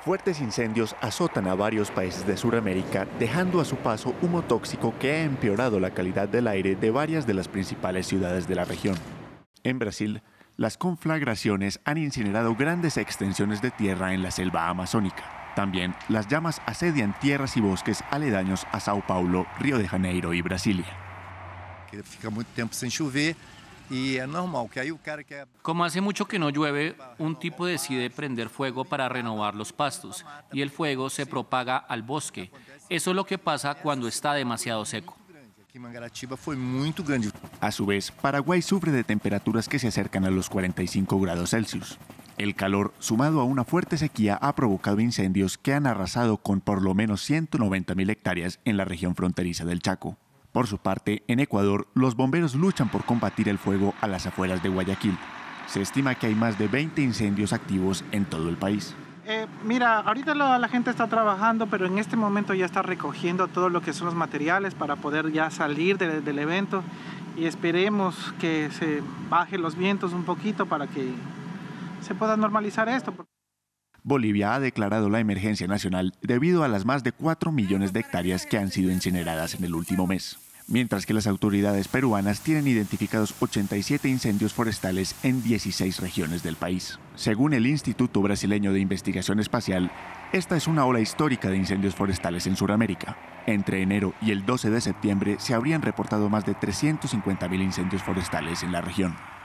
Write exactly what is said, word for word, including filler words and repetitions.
Fuertes incendios azotan a varios países de Sudamérica, dejando a su paso humo tóxico que ha empeorado la calidad del aire de varias de las principales ciudades de la región. En Brasil, las conflagraciones han incinerado grandes extensiones de tierra en la selva amazónica. También las llamas asedian tierras y bosques aledaños a Sao Paulo, Río de Janeiro y Brasilia. Fica muito tempo sem chover. Y es normal que hay un cara que... Como hace mucho que no llueve, un tipo decide prender fuego para renovar los pastos y el fuego se propaga al bosque. Eso es lo que pasa cuando está demasiado seco. Aquí en Mangaratiba fue muy grande. A su vez, Paraguay sufre de temperaturas que se acercan a los cuarenta y cinco grados Celsius. El calor, sumado a una fuerte sequía, ha provocado incendios que han arrasado con por lo menos ciento noventa mil hectáreas en la región fronteriza del Chaco. Por su parte, en Ecuador, los bomberos luchan por combatir el fuego a las afueras de Guayaquil. Se estima que hay más de veinte incendios activos en todo el país. Eh, mira, ahorita la, la gente está trabajando, pero en este momento ya está recogiendo todo lo que son los materiales para poder ya salir de, del evento y esperemos que se bajen los vientos un poquito para que se pueda normalizar esto. Bolivia ha declarado la emergencia nacional debido a las más de cuatro millones de hectáreas que han sido incineradas en el último mes, mientras que las autoridades peruanas tienen identificados ochenta y siete incendios forestales en dieciséis regiones del país. Según el Instituto Brasileño de Investigación Espacial, esta es una ola histórica de incendios forestales en Sudamérica. Entre enero y el doce de septiembre se habrían reportado más de trescientos cincuenta mil incendios forestales en la región.